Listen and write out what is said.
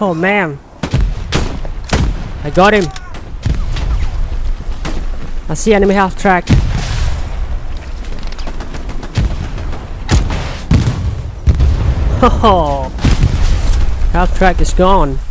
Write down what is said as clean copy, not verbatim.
Oh man, I got him. I see enemy half track. Oh, half track is gone.